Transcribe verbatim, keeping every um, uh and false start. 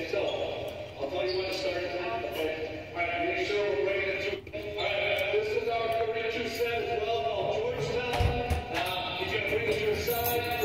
So, I'll tell you when to start it. All right, make sure we're bringing it to. All right, this is our Corinthians set as well called Georgetown. Uh, he's going to bring us to your side.